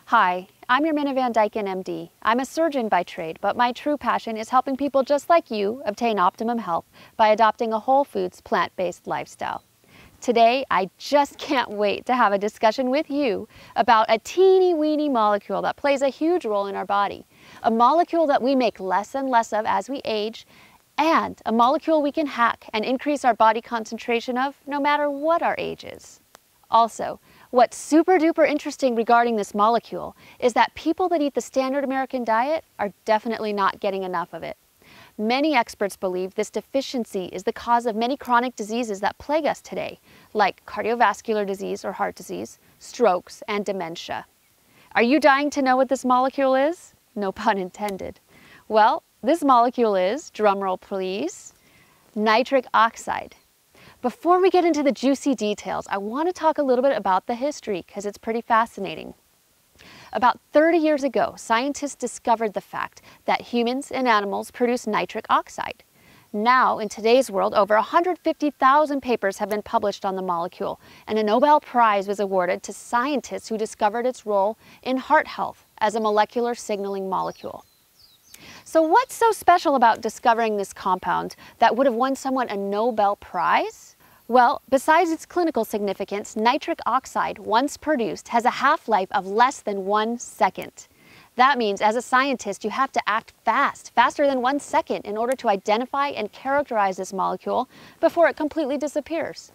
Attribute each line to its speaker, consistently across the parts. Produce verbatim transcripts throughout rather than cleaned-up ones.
Speaker 1: Hi, I'm your Van Dyken, M D. I'm a surgeon by trade, but my true passion is helping people just like you obtain optimum health by adopting a whole foods, plant-based lifestyle. Today, I just can't wait to have a discussion with you about a teeny weeny molecule that plays a huge role in our body, a molecule that we make less and less of as we age, and a molecule we can hack and increase our body concentration of no matter what our age is. Also, what's super duper interesting regarding this molecule is that people that eat the standard American diet are definitely not getting enough of it. Many experts believe this deficiency is the cause of many chronic diseases that plague us today, like cardiovascular disease or heart disease, strokes, and dementia. Are you dying to know what this molecule is? No pun intended. Well, this molecule is, drumroll please, nitric oxide. Before we get into the juicy details, I want to talk a little bit about the history because it's pretty fascinating. About thirty years ago, scientists discovered the fact that humans and animals produce nitric oxide. Now, in today's world, over one hundred fifty thousand papers have been published on the molecule, and a Nobel Prize was awarded to scientists who discovered its role in heart health as a molecular signaling molecule. So what's so special about discovering this compound that would have won someone a Nobel Prize? Well, besides its clinical significance, nitric oxide, once produced, has a half-life of less than one second. That means, as a scientist, you have to act fast, faster than one second, in order to identify and characterize this molecule before it completely disappears.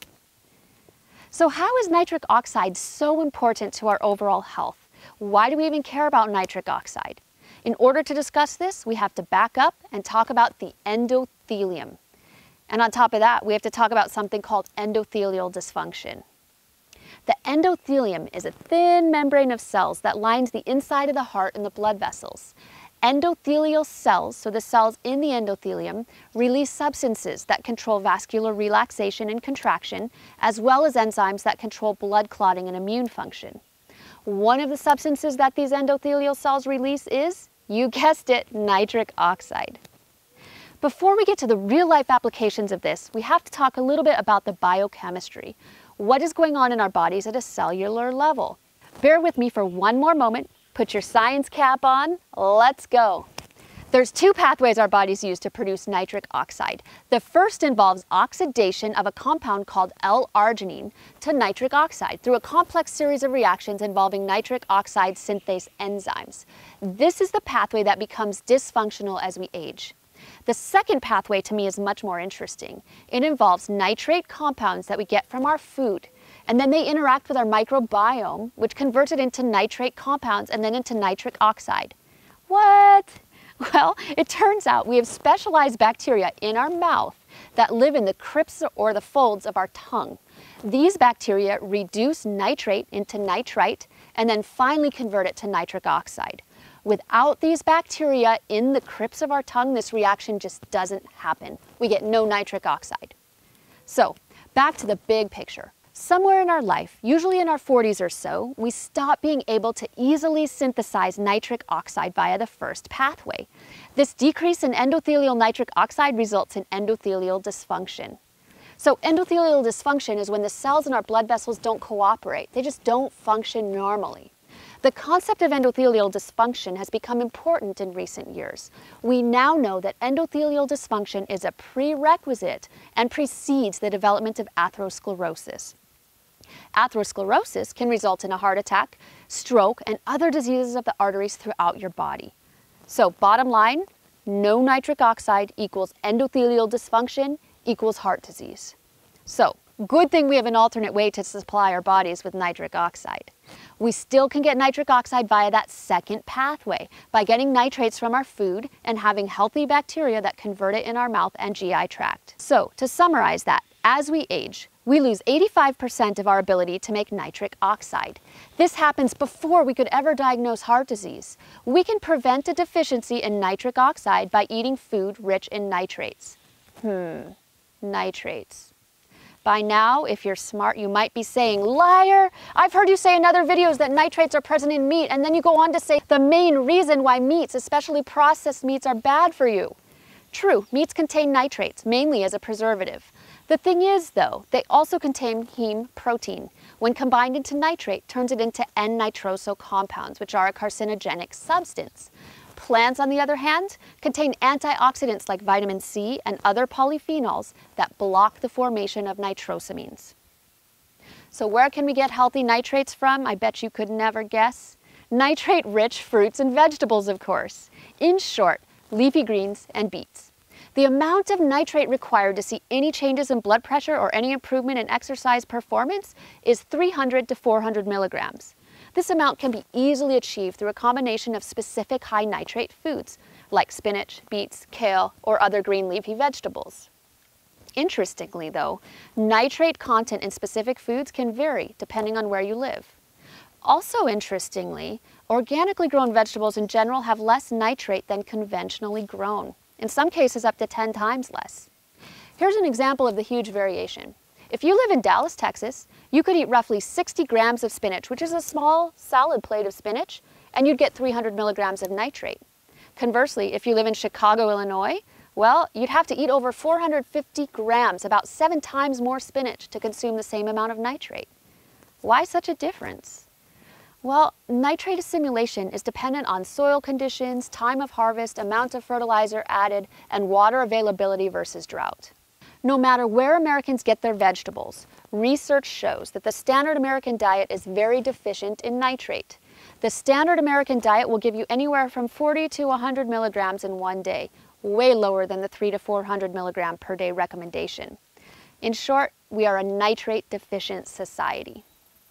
Speaker 1: So how is nitric oxide so important to our overall health? Why do we even care about nitric oxide? In order to discuss this, we have to back up and talk about the endothelium. And on top of that, we have to talk about something called endothelial dysfunction. The endothelium is a thin membrane of cells that lines the inside of the heart and the blood vessels. Endothelial cells, so the cells in the endothelium, release substances that control vascular relaxation and contraction, as well as enzymes that control blood clotting and immune function. One of the substances that these endothelial cells release is, you guessed it, nitric oxide. Before we get to the real-life applications of this, we have to talk a little bit about the biochemistry. What is going on in our bodies at a cellular level? Bear with me for one more moment. Put your science cap on. Let's go. There's two pathways our bodies use to produce nitric oxide. The first involves oxidation of a compound called L-arginine to nitric oxide through a complex series of reactions involving nitric oxide synthase enzymes. This is the pathway that becomes dysfunctional as we age. The second pathway to me is much more interesting. It involves nitrate compounds that we get from our food, and then they interact with our microbiome, which converts it into nitrate compounds and then into nitric oxide. What? Well, it turns out we have specialized bacteria in our mouth that live in the crypts or the folds of our tongue. These bacteria reduce nitrate into nitrite and then finally convert it to nitric oxide. Without these bacteria in the crypts of our tongue, this reaction just doesn't happen. We get no nitric oxide. So, back to the big picture. Somewhere in our life, usually in our forties or so, we stop being able to easily synthesize nitric oxide via the first pathway. This decrease in endothelial nitric oxide results in endothelial dysfunction. So endothelial dysfunction is when the cells in our blood vessels don't cooperate. They just don't function normally. The concept of endothelial dysfunction has become important in recent years. We now know that endothelial dysfunction is a prerequisite and precedes the development of atherosclerosis. Atherosclerosis can result in a heart attack, stroke, and other diseases of the arteries throughout your body. So bottom line, no nitric oxide equals endothelial dysfunction equals heart disease. So, good thing we have an alternate way to supply our bodies with nitric oxide. We still can get nitric oxide via that second pathway by getting nitrates from our food and having healthy bacteria that convert it in our mouth and G I tract. So, to summarize that, as we age, we lose eighty-five percent of our ability to make nitric oxide. This happens before we could ever diagnose heart disease. We can prevent a deficiency in nitric oxide by eating food rich in nitrates. Hmm, nitrates. By now, if you're smart, you might be saying, liar! I've heard you say in other videos that nitrates are present in meat, and then you go on to say the main reason why meats, especially processed meats, are bad for you. True, meats contain nitrates, mainly as a preservative. The thing is, though, they also contain heme protein, when combined into nitrate, turns it into N-nitroso compounds, which are a carcinogenic substance. Plants, on the other hand, contain antioxidants like vitamin C and other polyphenols that block the formation of nitrosamines. So where can we get healthy nitrates from? I bet you could never guess. Nitrate-rich fruits and vegetables, of course. In short, leafy greens and beets. The amount of nitrate required to see any changes in blood pressure or any improvement in exercise performance is three hundred to four hundred milligrams. This amount can be easily achieved through a combination of specific high nitrate foods, like spinach, beets, kale, or other green leafy vegetables. Interestingly, though, nitrate content in specific foods can vary depending on where you live. Also interestingly, organically grown vegetables in general have less nitrate than conventionally grown, in some cases up to ten times less. Here's an example of the huge variation. If you live in Dallas, Texas, you could eat roughly sixty grams of spinach, which is a small salad plate of spinach, and you'd get three hundred milligrams of nitrate. Conversely, if you live in Chicago, Illinois, well, you'd have to eat over four hundred fifty grams, about seven times more spinach, to consume the same amount of nitrate. Why such a difference? Well, nitrate assimilation is dependent on soil conditions, time of harvest, amount of fertilizer added, and water availability versus drought. No matter where Americans get their vegetables, research shows that the standard American diet is very deficient in nitrate. The standard American diet will give you anywhere from forty to one hundred milligrams in one day, way lower than the three to four hundred milligram per day recommendation. In short, we are a nitrate deficient society.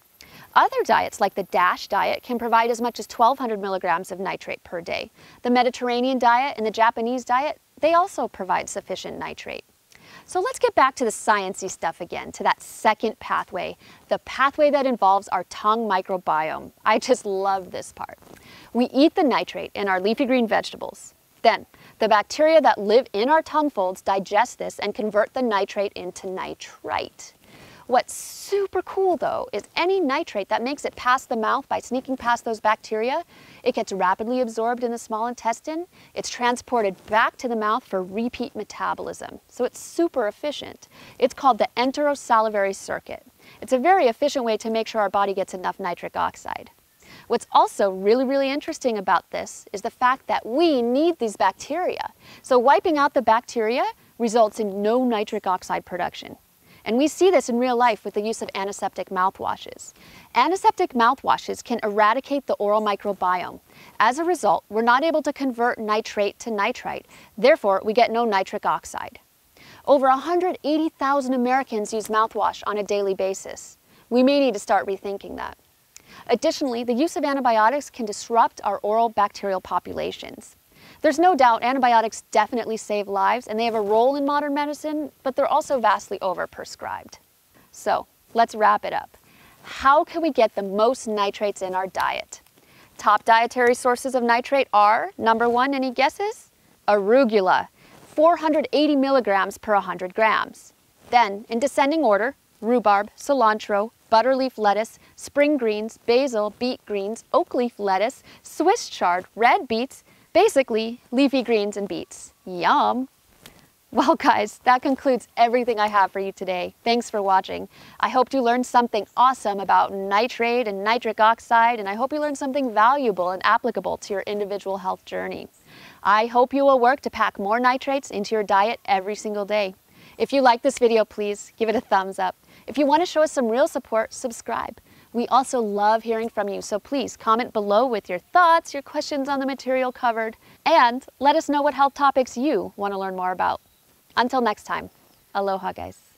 Speaker 1: Other diets, like the DASH diet, can provide as much as twelve hundred milligrams of nitrate per day. The Mediterranean diet and the Japanese diet, they also provide sufficient nitrate. So let's get back to the sciencey stuff again, to that second pathway, the pathway that involves our tongue microbiome. I just love this part. We eat the nitrate in our leafy green vegetables. Then, the bacteria that live in our tongue folds digest this and convert the nitrate into nitrite. What's super cool, though, is any nitrate that makes it past the mouth by sneaking past those bacteria, it gets rapidly absorbed in the small intestine, it's transported back to the mouth for repeat metabolism. So it's super efficient. It's called the Enterosalivary Circuit. It's a very efficient way to make sure our body gets enough nitric oxide. What's also really, really interesting about this is the fact that we need these bacteria. So wiping out the bacteria results in no nitric oxide production. And we see this in real life with the use of antiseptic mouthwashes. Antiseptic mouthwashes can eradicate the oral microbiome. As a result, we're not able to convert nitrate to nitrite. Therefore, we get no nitric oxide. Over one hundred eighty thousand Americans use mouthwash on a daily basis. We may need to start rethinking that. Additionally, the use of antibiotics can disrupt our oral bacterial populations. There's no doubt antibiotics definitely save lives and they have a role in modern medicine, but they're also vastly overprescribed. So let's wrap it up. How can we get the most nitrates in our diet? Top dietary sources of nitrate are, number one, any guesses? Arugula, four hundred eighty milligrams per one hundred grams. Then, in descending order, rhubarb, cilantro, butterleaf lettuce, spring greens, basil, beet greens, oak leaf lettuce, Swiss chard, red beets, basically, leafy greens and beets. Yum! Well guys, that concludes everything I have for you today. Thanks for watching. I hope you learned something awesome about nitrate and nitric oxide, and I hope you learned something valuable and applicable to your individual health journey. I hope you will work to pack more nitrates into your diet every single day. If you like this video, please give it a thumbs up. If you want to show us some real support, subscribe. We also love hearing from you, so please comment below with your thoughts, your questions on the material covered, and let us know what health topics you want to learn more about. Until next time, aloha guys.